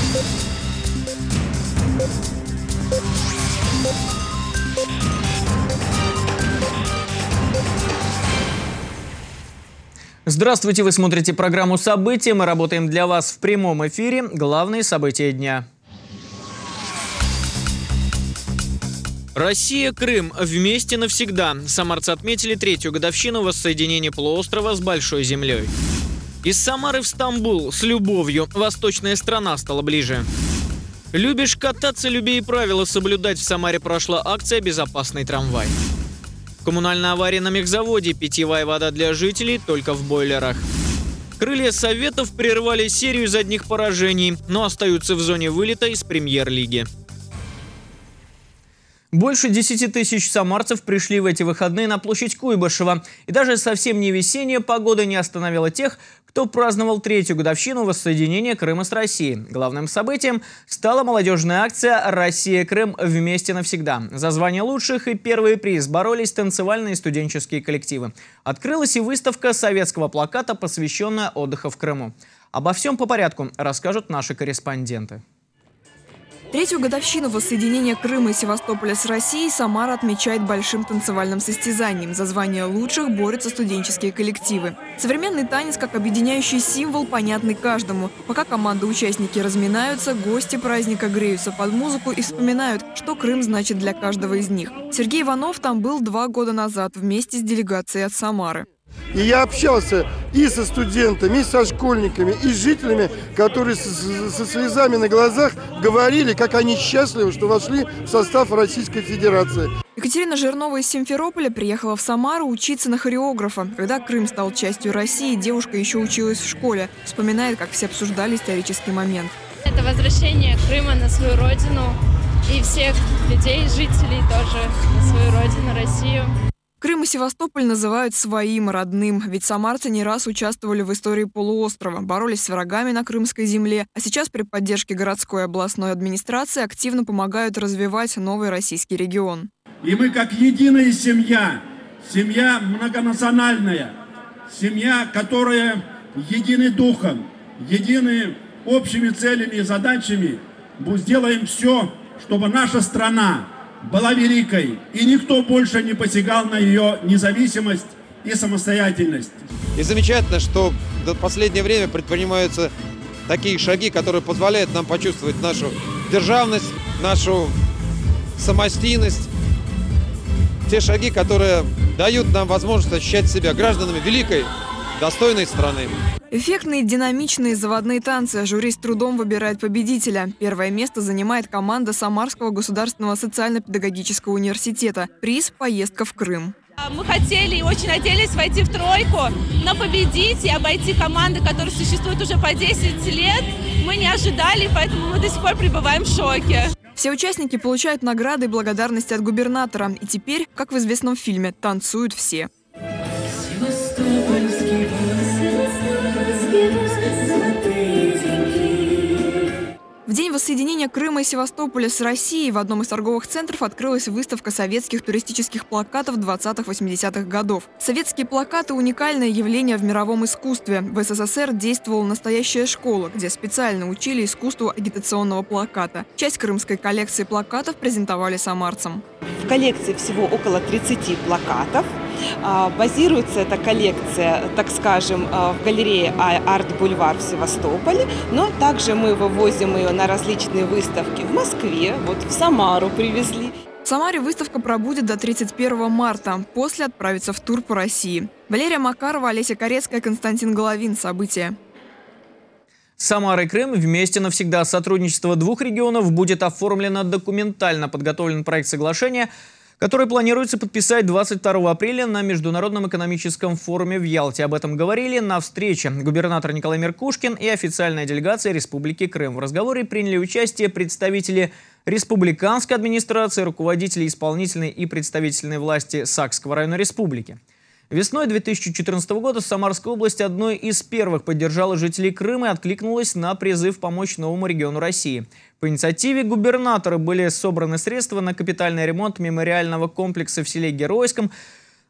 Здравствуйте, вы смотрите программу «События». Мы работаем для вас в прямом эфире. Главные события дня. Россия, Крым. Вместе навсегда. Самарцы отметили 3-ю годовщину воссоединения полуострова с Большой землей. Из Самары в Стамбул с любовью. Восточная страна стала ближе. Любишь кататься, люби и правила соблюдать. В Самаре прошла акция «Безопасный трамвай». Коммунальная авария на мехзаводе. Питьевая вода для жителей только в бойлерах. Крылья Советов прервали серию из одних поражений, но остаются в зоне вылета из премьер-лиги. Больше 10 тысяч самарцев пришли в эти выходные на площадь Куйбышева. И даже совсем не весенняя погода не остановила тех, кто праздновал 3-ю годовщину воссоединения Крыма с Россией. Главным событием стала молодежная акция «Россия-Крым. Вместе навсегда». За звание лучших и первый приз боролись танцевальные студенческие коллективы. Открылась и выставка советского плаката, посвященная отдыху в Крыму. Обо всем по порядку расскажут наши корреспонденты. 3-ю годовщину воссоединения Крыма и Севастополя с Россией Самара отмечает большим танцевальным состязанием. За звание лучших борются студенческие коллективы. Современный танец как объединяющий символ понятный каждому. Пока команды-участники разминаются, гости праздника греются под музыку и вспоминают, что Крым значит для каждого из них. Сергей Иванов там был 2 года назад вместе с делегацией от Самары. И я общался и со студентами, и со школьниками, и с жителями, которые со слезами на глазах говорили, как они счастливы, что вошли в состав Российской Федерации. Екатерина Жирнова из Симферополя приехала в Самару учиться на хореографа. Когда Крым стал частью России, девушка еще училась в школе. Вспоминает, как все обсуждали исторический момент. Это возвращение Крыма на свою родину и всех людей, жителей тоже на свою родину, Россию. Крым и Севастополь называют своим, родным, ведь самарцы не раз участвовали в истории полуострова, боролись с врагами на крымской земле, а сейчас при поддержке городской и областной администрации активно помогают развивать новый российский регион. И мы как единая семья, семья многонациональная, семья, которая едины духом, едины общими целями и задачами, сделаем все, чтобы наша страна была великой, и никто больше не посягал на ее независимость и самостоятельность. И замечательно, что в последнее время предпринимаются такие шаги, которые позволяют нам почувствовать нашу державность, нашу самостийность. Те шаги, которые дают нам возможность ощущать себя гражданами великой, достойной страны. Эффектные, динамичные заводные танцы. Жюри с трудом выбирает победителя. Первое место занимает команда Самарского государственного социально-педагогического университета. Приз – поездка в Крым. Мы хотели и очень надеялись войти в 3-ку, но победить и обойти команды, которые существуют уже по 10 лет, мы не ожидали, поэтому мы до сих пор пребываем в шоке. Все участники получают награды и благодарности от губернатора. И теперь, как в известном фильме, танцуют все. В день воссоединения Крыма и Севастополя с Россией в одном из торговых центров открылась выставка советских туристических плакатов 20-80-х годов. Советские плакаты – уникальное явление в мировом искусстве. В СССР действовала настоящая школа, где специально учили искусству агитационного плаката. Часть крымской коллекции плакатов презентовали самарцам. В коллекции всего около 30 плакатов. Базируется эта коллекция, так скажем, в галерее «Арт-Бульвар» в Севастополе, но также мы вывозим ее на различные выставки в Москве, вот в Самару привезли. В Самаре выставка пробудет до 31 марта, после отправится в тур по России. Валерия Макарова, Олеся Корецкая, Константин Головин. События. Самара и Крым вместе навсегда. Сотрудничество 2 регионов будет оформлено документально. Подготовлен проект соглашения, который планируется подписать 22 апреля на Международном экономическом форуме в Ялте. Об этом говорили на встрече губернатор Николай Меркушкин и официальная делегация Республики Крым. В разговоре приняли участие представители республиканской администрации, руководители исполнительной и представительной власти Сакского района республики. Весной 2014 года Самарская область одной из первых поддержала жителей Крыма и откликнулась на призыв помочь новому региону России. По инициативе губернатора были собраны средства на капитальный ремонт мемориального комплекса в селе Геройском.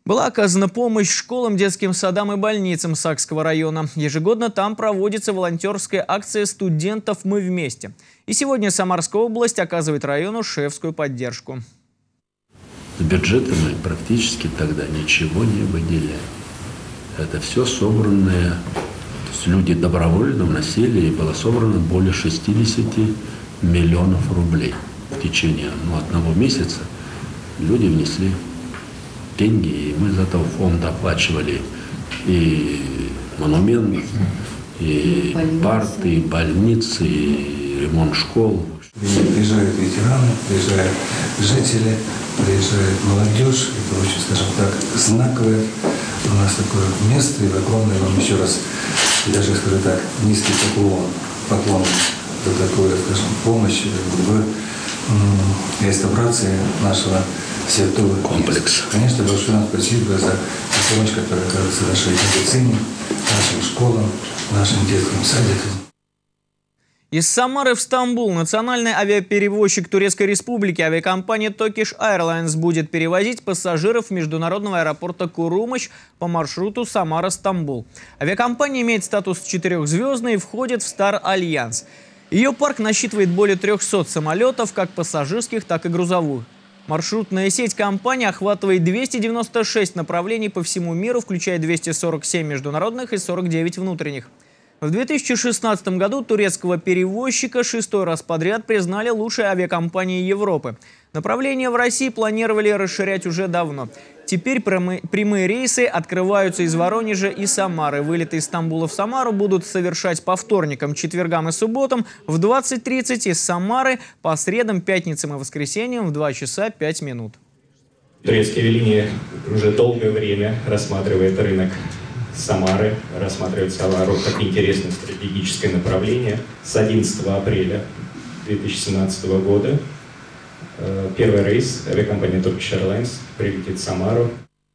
Была оказана помощь школам, детским садам и больницам Сакского района. Ежегодно там проводится волонтерская акция студентов «Мы вместе». И сегодня Самарская область оказывает району шефскую поддержку. С бюджета мы практически тогда ничего не выделяем. Это все собранное, то есть люди добровольно вносили, и было собрано более 60 миллионов рублей. В течение одного месяца люди внесли деньги, и мы из этого фонда оплачивали и монумент, и парты, и больницы, и ремонт школ. Приезжают ветераны, приезжают жители, приезжает молодежь. Это очень, скажем так, знаковое у нас такое место. И огромное вам еще раз, даже скажу так, низкий поклон за такую, скажем, помощь в реставрации нашего святого комплекса. Конечно, большое нам спасибо за помощь, которая оказывается нашей медицине, нашим школам, нашим детским садикам. Из Самары в Стамбул национальный авиаперевозчик Турецкой Республики авиакомпания Turkish Airlines будет перевозить пассажиров международного аэропорта Курумыч по маршруту Самара-Стамбул. Авиакомпания имеет статус 4-звездный и входит в Star Alliance. Ее парк насчитывает более 300 самолетов, как пассажирских, так и грузовых. Маршрутная сеть компании охватывает 296 направлений по всему миру, включая 247 международных и 49 внутренних. В 2016 году турецкого перевозчика 6-й раз подряд признали лучшей авиакомпанией Европы. Направления в России планировали расширять уже давно. Теперь прямые рейсы открываются из Воронежа и Самары. Вылеты из Стамбула в Самару будут совершать по вторникам, четвергам и субботам в 20:30, из Самары по средам, пятницам и воскресеньям в 2 часа 5 минут. Турецкие авиалинии уже долгое время рассматривает рынок Самары, рассматривает Самару как интересное стратегическое направление. С 11 апреля 2017 года первый рейс авиакомпании Turkish Airlines прилетит в Самару.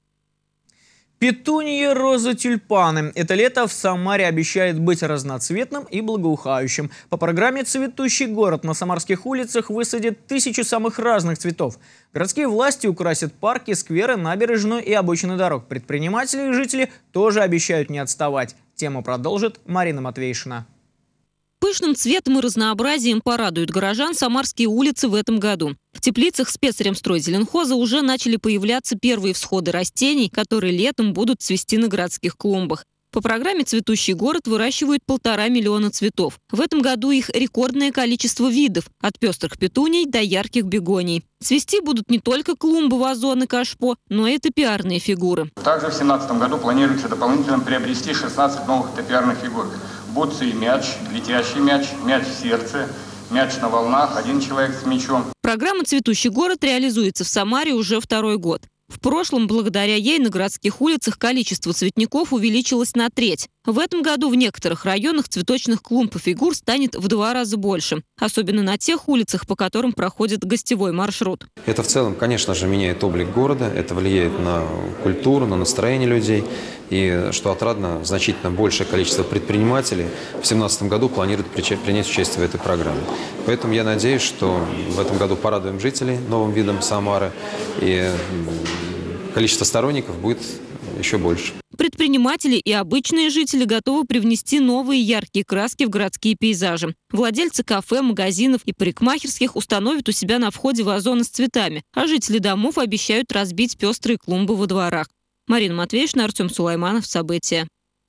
Петунии, розы, тюльпаны. Это лето в Самаре обещает быть разноцветным и благоухающим. По программе «Цветущий город» на самарских улицах высадят 1000 самых разных цветов. Городские власти украсят парки, скверы, набережную и обочины дорог. Предприниматели и жители тоже обещают не отставать. Тему продолжит Марина Матвейшина. Пышным цветом и разнообразием порадуют горожан самарские улицы в этом году. В теплицах спецремстройзеленхоза уже начали появляться первые всходы растений, которые летом будут цвести на городских клумбах. По программе «Цветущий город» выращивают 1,5 миллиона цветов. В этом году их рекордное количество видов, от пестрых петуний до ярких бегоний. Цвести будут не только клумбы, вазоны, кашпо, но и топиарные фигуры. Также в 2017 году планируется дополнительно приобрести 16 новых топиарных фигур. Бутсы и мяч, летящий мяч, мяч в сердце, мяч на волнах, 1 человек с мячом. Программа «Цветущий город» реализуется в Самаре уже 2-й год. В прошлом, благодаря ей, на городских улицах количество цветников увеличилось на 1/3. В этом году в некоторых районах цветочных клумб и фигур станет в 2 раза больше. Особенно на тех улицах, по которым проходит гостевой маршрут. Это в целом, конечно же, меняет облик города. Это влияет на культуру, на настроение людей. И, что отрадно, значительно большее количество предпринимателей в 2017 году планируют принять участие в этой программе. Поэтому я надеюсь, что в этом году порадуем жителей новым видом Самары. И количество сторонников будет еще больше. Предприниматели и обычные жители готовы привнести новые яркие краски в городские пейзажи. Владельцы кафе, магазинов и парикмахерских установят у себя на входе вазоны с цветами, а жители домов обещают разбить пестрые клумбы во дворах. Марина Матвейшина, Артем Сулайманов. События.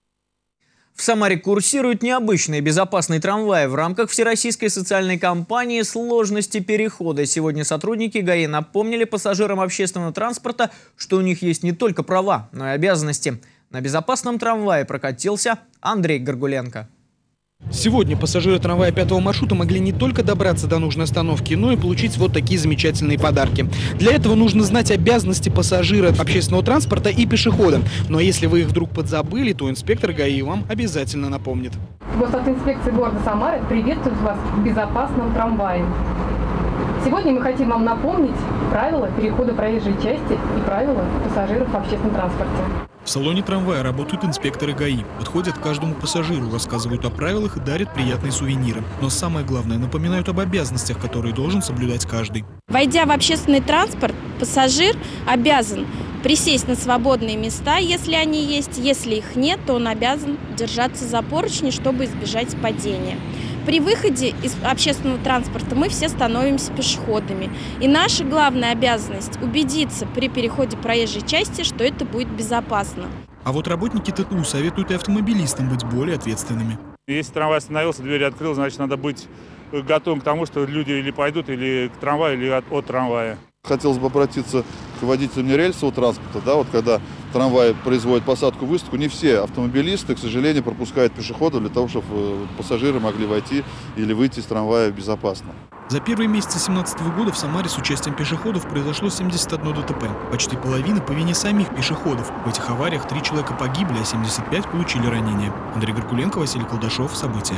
В Самаре курсируют необычные безопасные трамваи. В рамках всероссийской социальной кампании «Сложности перехода» сегодня сотрудники ГАИ напомнили пассажирам общественного транспорта, что у них есть не только права, но и обязанности. На безопасном трамвае прокатился Андрей Горгуленко. Сегодня пассажиры трамвая 5-го маршрута могли не только добраться до нужной остановки, но и получить вот такие замечательные подарки. Для этого нужно знать обязанности пассажира общественного транспорта и пешехода. Но если вы их вдруг подзабыли, то инспектор ГАИ вам обязательно напомнит. Госавтоинспекция города Самары приветствует вас в безопасном трамвае. Сегодня мы хотим вам напомнить правила перехода проезжей части и правила пассажиров в общественном транспорте. В салоне трамвая работают инспекторы ГАИ. Подходят к каждому пассажиру, рассказывают о правилах и дарят приятные сувениры. Но самое главное, напоминают об обязанностях, которые должен соблюдать каждый. Войдя в общественный транспорт, пассажир обязан присесть на свободные места, если они есть. Если их нет, то он обязан держаться за поручни, чтобы избежать падения. При выходе из общественного транспорта мы все становимся пешеходами. И наша главная обязанность – убедиться при переходе проезжей части, что это будет безопасно. А вот работники ТТУ советуют и автомобилистам быть более ответственными. Если трамвай остановился, дверь открыл, значит, надо быть готовым к тому, что люди или пойдут или к трамваю, или от трамвая. Хотелось бы обратиться к водителям нерельсового транспорта. Да, вот когда трамвай производит посадку-высадку, не все автомобилисты, к сожалению, пропускают пешеходов для того, чтобы пассажиры могли войти или выйти из трамвая безопасно. За первые месяцы 2017 года в Самаре с участием пешеходов произошло 71 ДТП. Почти половина по вине самих пешеходов. В этих авариях 3 человека погибли, а 75 получили ранения. Андрей Горкуленко, Василий Колдашов. События.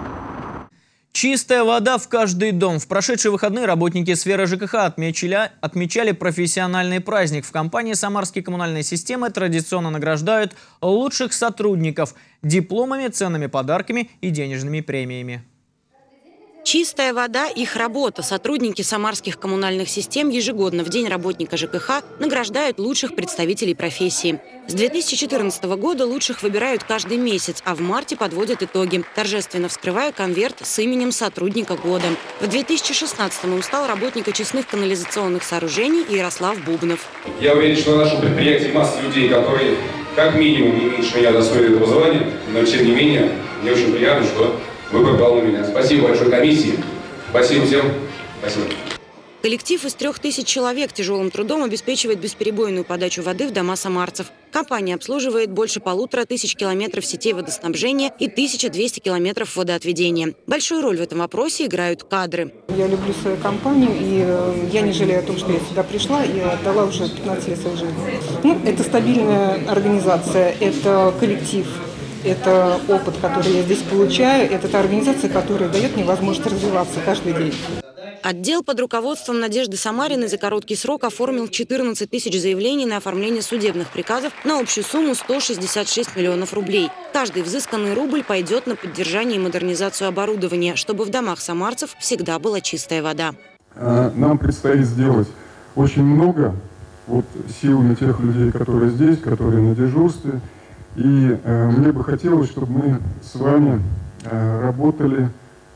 Чистая вода в каждый дом. В прошедшие выходные работники сферы ЖКХ отмечали профессиональный праздник. В компании «Самарские коммунальные системы» традиционно награждают лучших сотрудников дипломами, ценными подарками и денежными премиями. Чистая вода – их работа. Сотрудники самарских коммунальных систем ежегодно в День работника ЖКХ награждают лучших представителей профессии. С 2014 года лучших выбирают каждый месяц, а в марте подводят итоги, торжественно вскрывая конверт с именем сотрудника года. В 2016-м он стал работник очистных канализационных сооружений Ярослав Бубнов. Я уверен, что на нашем предприятии масса людей, которые как минимум не меньше меня достойны этого звания, но тем не менее мне очень приятно, что выбор пал на меня. Спасибо большой комиссии. Спасибо всем. Спасибо. Коллектив из 3000 человек тяжелым трудом обеспечивает бесперебойную подачу воды в дома самарцев. Компания обслуживает больше 1500 километров сетей водоснабжения и 1200 километров водоотведения. Большую роль в этом вопросе играют кадры. Я люблю свою компанию, и я не жалею о том, что я сюда пришла и отдала уже 15 лет своей жизни. Это стабильная организация, это коллектив. Это опыт, который я здесь получаю. Это та организация, которая дает мне возможность развиваться каждый день. Отдел под руководством Надежды Самариной за короткий срок оформил 14 тысяч заявлений на оформление судебных приказов на общую сумму 166 миллионов рублей. Каждый взысканный рубль пойдет на поддержание и модернизацию оборудования, чтобы в домах самарцев всегда была чистая вода. Нам предстоит сделать очень много силами тех людей, которые здесь, которые на дежурстве. И мне бы хотелось, чтобы мы с вами работали,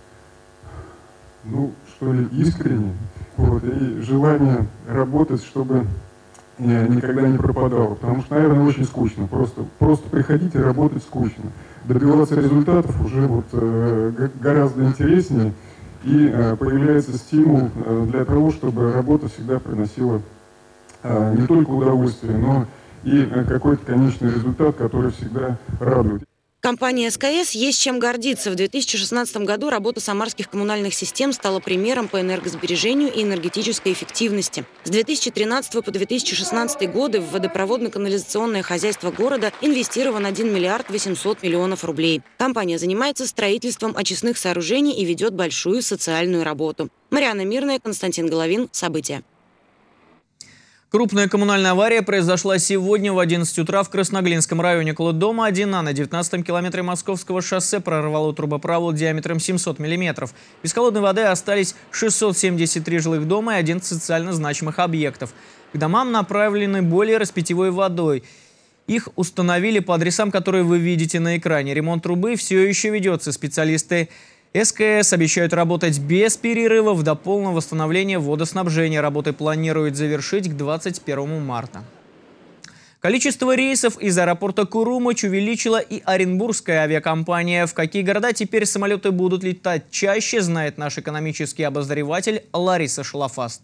искренне. И желание работать, чтобы никогда не пропадало. Потому что, наверное, очень скучно. Просто приходить и работать скучно. Добиваться результатов уже гораздо интереснее. И появляется стимул для того, чтобы работа всегда приносила не только удовольствие, но и какой-то конечный результат, который всегда радует. Компания СКС есть чем гордиться. В 2016 году работа самарских коммунальных систем стала примером по энергосбережению и энергетической эффективности. С 2013 по 2016 годы в водопроводно-канализационное хозяйство города инвестировано 1 миллиард 800 миллионов рублей. Компания занимается строительством очистных сооружений и ведет большую социальную работу. Марьяна Мирная, Константин Головин. События. Крупная коммунальная авария произошла сегодня в 11 утра в Красноглинском районе. Около дома 1А на 19-м километре Московского шоссе прорвало трубопровод диаметром 700 мм. Без холодной воды остались 673 жилых дома и 11 социально значимых объектов. К домам направлены бойлеры с питьевой водой. Их установили по адресам, которые вы видите на экране. Ремонт трубы все еще ведется. Специалисты СКС обещают работать без перерывов до полного восстановления водоснабжения. Работы планируют завершить к 21 марта. Количество рейсов из аэропорта Курумыч увеличила и оренбургская авиакомпания. В какие города теперь самолеты будут летать чаще, знает наш экономический обозреватель Лариса Шалафаст.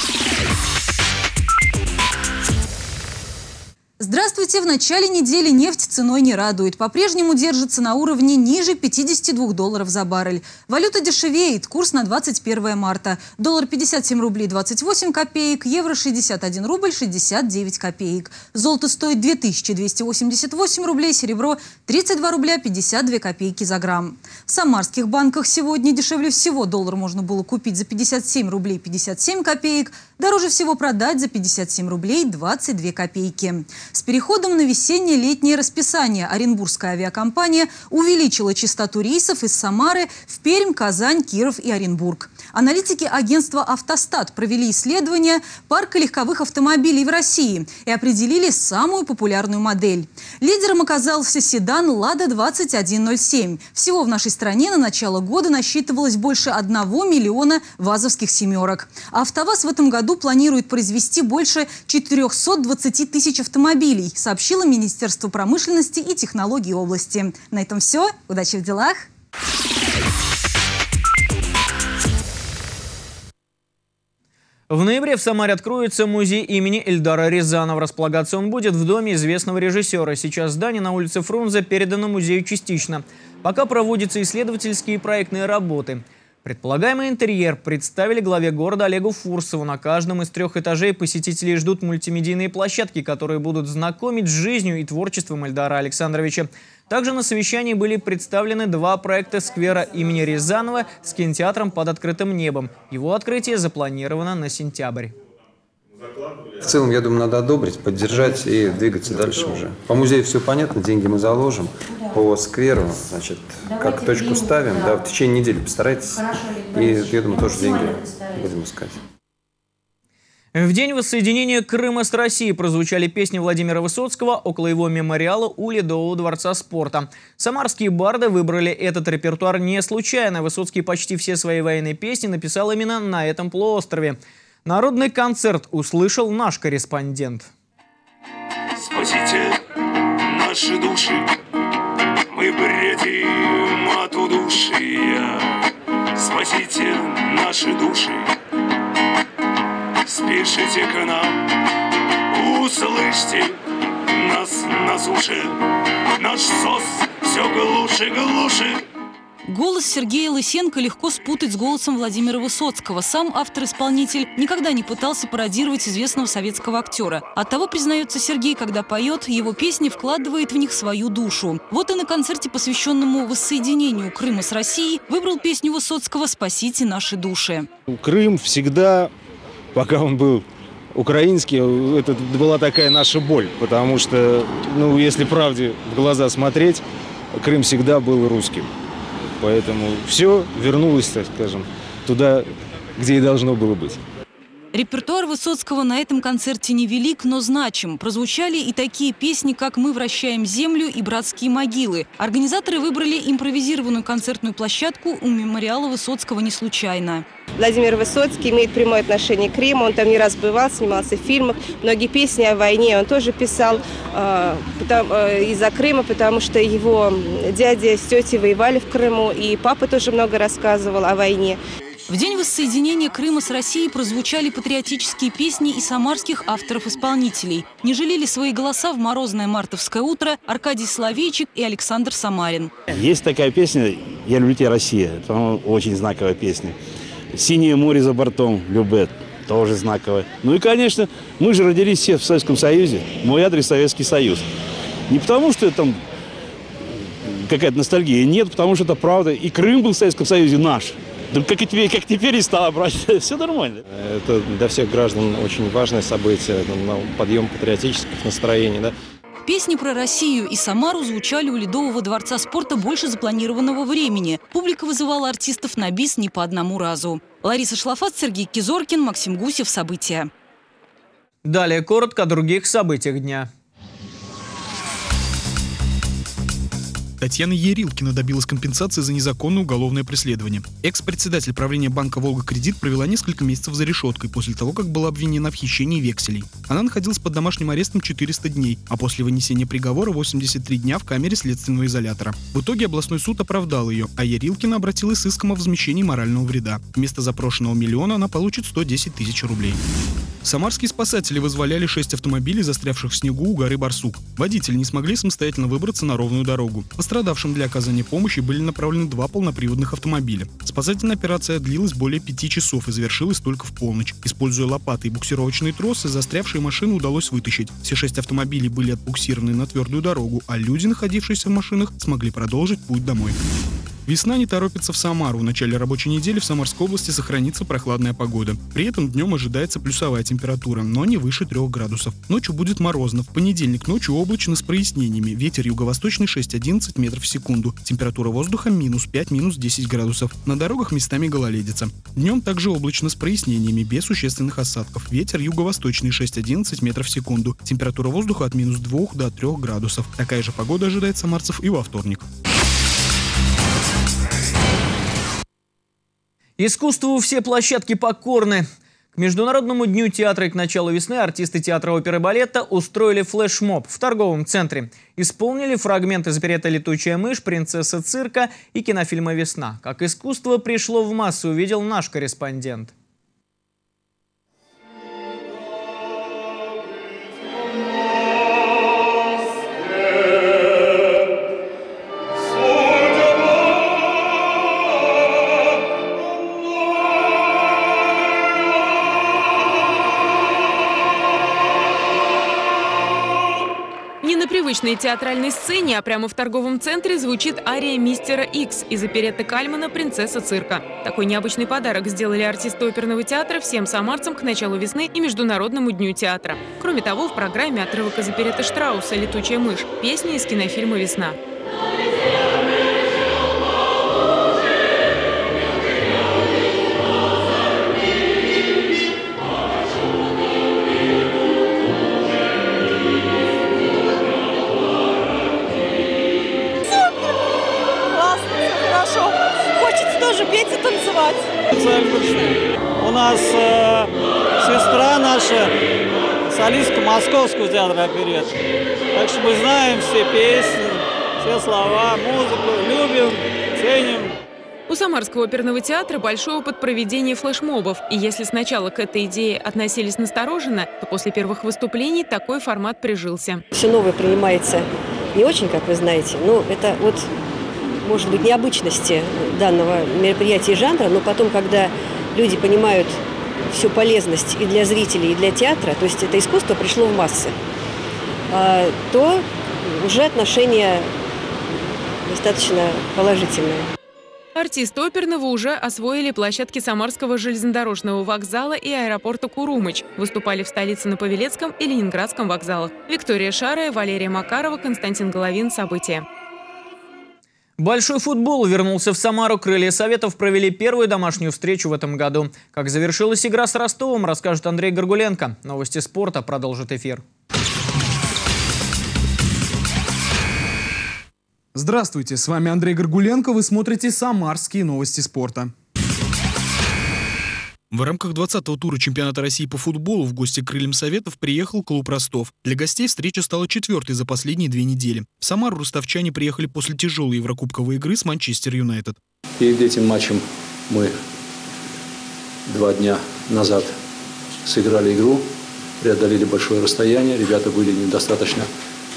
Здравствуйте! В начале недели нефть ценой не радует. По-прежнему держится на уровне ниже 52 долларов за баррель. Валюта дешевеет. Курс на 21 марта. Доллар 57 рублей 28 копеек, евро 61 рубль 69 копеек. Золото стоит 2288 рублей, серебро 32 рубля 52 копейки за грамм. В самарских банках сегодня дешевле всего доллар можно было купить за 57 рублей 57 копеек, дороже всего продать за 57 рублей 22 копейки. С переходом на весеннее-летнее расписание оренбургская авиакомпания увеличила частоту рейсов из Самары в Пермь, Казань, Киров и Оренбург. Аналитики агентства «Автостат» провели исследование парка легковых автомобилей в России и определили самую популярную модель. Лидером оказался седан «Лада 2107». Всего в нашей стране на начало года насчитывалось больше 1 миллиона вазовских «семерок». А «АвтоВАЗ» в этом году планирует произвести больше 420 тысяч автомобилей, сообщило Министерство промышленности и технологий области. На этом все. Удачи в делах! В ноябре в Самаре откроется музей имени Эльдара Рязанова. Располагаться он будет в доме известного режиссера. Сейчас здание на улице Фрунзе передано музею частично. Пока проводятся исследовательские и проектные работы. Предполагаемый интерьер представили главе города Олегу Фурсову. На каждом из 3 этажей посетителей ждут мультимедийные площадки, которые будут знакомить с жизнью и творчеством Эльдара Александровича. Также на совещании были представлены 2 проекта сквера имени Рязанова с кинотеатром под открытым небом. Его открытие запланировано на сентябрь. В целом, я думаю, надо одобрить, поддержать и двигаться дальше уже. По музею все понятно, деньги мы заложим. По скверу, значит, как точку ставим, да, в течение недели постарайтесь. И, я думаю, тоже деньги будем искать. В день воссоединения Крыма с Россией прозвучали песни Владимира Высоцкого около его мемориала у Ледового дворца спорта. Самарские барды выбрали этот репертуар не случайно. Высоцкий почти все свои военные песни написал именно на этом полуострове. Народный концерт услышал наш корреспондент. Спасите наши души, мы бредим от удушья. Спасите наши души, спешите к нам, услышьте нас на суше. Наш СОС все глуше, глуше. Голос Сергея Лысенко легко спутать с голосом Владимира Высоцкого. Сам автор-исполнитель никогда не пытался пародировать известного советского актера. Оттого, признается Сергей, когда поет, его песни вкладывает в них свою душу. Вот и на концерте, посвященному воссоединению Крыма с Россией, выбрал песню Высоцкого «Спасите наши души». Крым всегда, пока он был украинский, это была такая наша боль. Потому что, если правде в глаза смотреть, Крым всегда был русским. Поэтому все вернулось, так скажем, туда, где и должно было быть. Репертуар Высоцкого на этом концерте невелик, но значим. Прозвучали и такие песни, как «Мы вращаем землю» и «Братские могилы». Организаторы выбрали импровизированную концертную площадку у мемориала Высоцкого не случайно. Владимир Высоцкий имеет прямое отношение к Крыму, он там не раз бывал, снимался в фильмах. Многие песни о войне он тоже писал из-за Крыма, потому что его дядя с тетей воевали в Крыму, и папа тоже много рассказывал о войне. В день воссоединения Крыма с Россией прозвучали патриотические песни и самарских авторов-исполнителей. Не жалели свои голоса в морозное мартовское утро Аркадий Соловейчик и Александр Самарин. Есть такая песня «Я люблю тебя, Россия». Это очень знаковая песня. «Синее море за бортом», «Любэ», тоже знаковая. Ну и, конечно, мы же родились все в Советском Союзе. Мой адрес — Советский Союз. Не потому, что это там какая-то ностальгия. Нет, потому что это правда. И Крым был в Советском Союзе наш. Как теперь и стало брать, все нормально. Это для всех граждан очень важное событие, подъем патриотических настроений. Да? Песни про Россию и Самару звучали у Ледового дворца спорта больше запланированного времени. Публика вызывала артистов на бис не по одному разу. Лариса Шлафат, Сергей Кизоркин, Максим Гусев. События. Далее коротко о других событиях дня. Татьяна Ерилкина добилась компенсации за незаконное уголовное преследование. Экс-председатель правления банка «Волга-Кредит» провела несколько месяцев за решеткой после того, как была обвинена в хищении векселей. Она находилась под домашним арестом 400 дней, а после вынесения приговора 83 дня в камере следственного изолятора. В итоге областной суд оправдал ее, а Ерилкина обратилась с иском о возмещении морального вреда. Вместо запрошенного миллиона она получит 110 тысяч рублей. Самарские спасатели вызволяли 6 автомобилей, застрявших в снегу у горы Барсук. Водители не смогли самостоятельно выбраться на ровную дорогу. Пострадавшим для оказания помощи были направлены 2 полноприводных автомобиля. Спасательная операция длилась более 5 часов и завершилась только в полночь. Используя лопаты и буксировочные тросы, застрявшие машины удалось вытащить. Все 6 автомобилей были отбуксированы на твердую дорогу, а люди, находившиеся в машинах, смогли продолжить путь домой. Весна не торопится в Самару. В начале рабочей недели в Самарской области сохранится прохладная погода. При этом днем ожидается плюсовая температура, но не выше 3 градусов. Ночью будет морозно. В понедельник ночью облачно с прояснениями. Ветер юго-восточный 6-11 метров в секунду. Температура воздуха минус 5, минус 10 градусов. На дорогах местами гололедица. Днем также облачно с прояснениями, без существенных осадков. Ветер юго-восточный 6-11 метров в секунду. Температура воздуха от минус 2 до 3 градусов. Такая же погода ожидает самарцев и во вторник. Искусству все площадки покорны. К Международному дню театра и к началу весны артисты театра оперы и балета устроили флешмоб в торговом центре. Исполнили фрагменты из оперетты «Летучая мышь», «Принцесса цирка» и кинофильма «Весна». Как искусство пришло в массу, увидел наш корреспондент. Не на привычной театральной сцене, а прямо в торговом центре звучит ария «Мистера Икс» из оперетты Кальмана «Принцесса цирка». Такой необычный подарок сделали артисты оперного театра всем самарцам к началу весны и Международному дню театра. Кроме того, в программе отрывок из оперетты Штрауса «Летучая мышь», песни из кинофильма «Весна». Тоже петь и танцевать. У нас сестра наша, солистка Московского театра оперетты. Так что мы знаем все песни, все слова, музыку, любим, ценим. У Самарского оперного театра большой опыт проведения флешмобов. И если сначала к этой идее относились настороженно, то после первых выступлений такой формат прижился. Все новое принимается не очень, как вы знаете, но это вот, может быть, необычности данного мероприятия и жанра, но потом, когда люди понимают всю полезность и для зрителей, и для театра, то есть это искусство пришло в массы, то уже отношение достаточно положительное. Артисты оперного уже освоили площадки Самарского железнодорожного вокзала и аэропорта Курумыч. Выступали в столице на Павелецком и Ленинградском вокзалах. Виктория Шарая, Валерия Макарова, Константин Головин. События. Большой футбол вернулся в Самару. Крылья Советов провели первую домашнюю встречу в этом году. Как завершилась игра с Ростовом, расскажет Андрей Горгуленко. Новости спорта продолжит эфир. Здравствуйте, с вами Андрей Горгуленко. Вы смотрите «Самарские новости спорта». В рамках 20-го тура чемпионата России по футболу в гости к Крыльям Советов приехал клуб «Ростов». Для гостей встреча стала 4-й за последние 2 недели. В Самару ростовчане приехали после тяжелой еврокубковой игры с Манчестер Юнайтед. Перед этим матчем мы 2 дня назад сыграли игру, преодолели большое расстояние. Ребята были недостаточно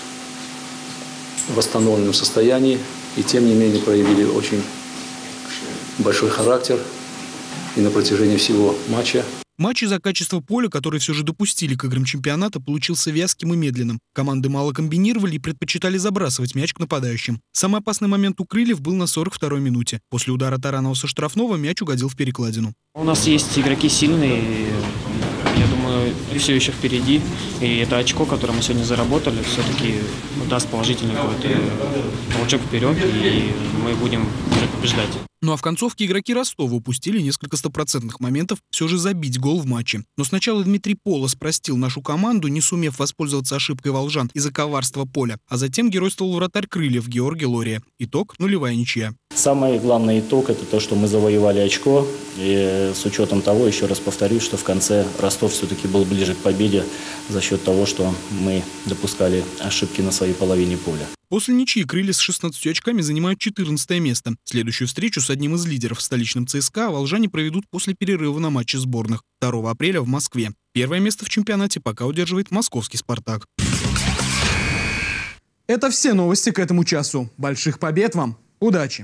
в восстановленном состоянии и тем не менее проявили очень большой характер. И на протяжении всего матча. Матч из-за качества поля, который все же допустили к играм чемпионата, получился вязким и медленным. Команды мало комбинировали и предпочитали забрасывать мяч к нападающим. Самый опасный момент у Крыльев был на 42-й минуте. После удара Таранова со штрафного мяч угодил в перекладину. У нас есть игроки сильные, я думаю, все еще впереди. И это очко, которое мы сегодня заработали, все-таки даст положительный какой-то толчок вперед, и мы будем уже побеждать. Ну а в концовке игроки Ростова упустили несколько стопроцентных моментов все же забить гол в матче. Но сначала Дмитрий Полос простил нашу команду, не сумев воспользоваться ошибкой волжан из-за коварства поля. А затем геройствовал вратарь Крыльев Георгий Лория. Итог – 0-я ничья. Самый главный итог – это то, что мы завоевали очко. И с учетом того, еще раз повторюсь, что в конце Ростов все-таки был ближе к победе за счет того, что мы допускали ошибки на своей половине поля. После ничьи Крылья с 16 очками занимают 14 место. Следующую встречу с одним из лидеров, столичным ЦСКА, волжане проведут после перерыва на матче сборных 2 апреля в Москве. Первое место в чемпионате пока удерживает московский «Спартак». Это все новости к этому часу. Больших побед вам! Удачи!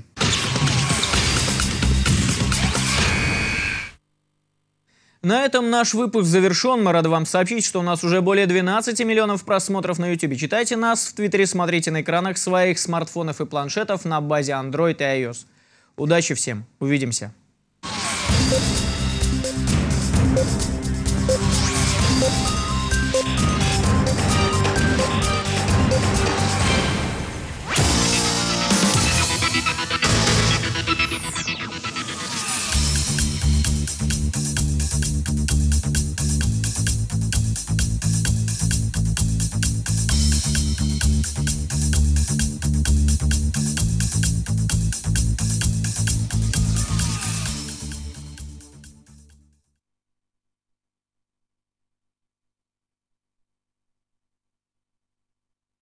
На этом наш выпуск завершен. Мы рады вам сообщить, что у нас уже более 12 миллионов просмотров на YouTube. Читайте нас в Твиттере, смотрите на экранах своих смартфонов и планшетов на базе Android и iOS. Удачи всем. Увидимся. We'll be right back.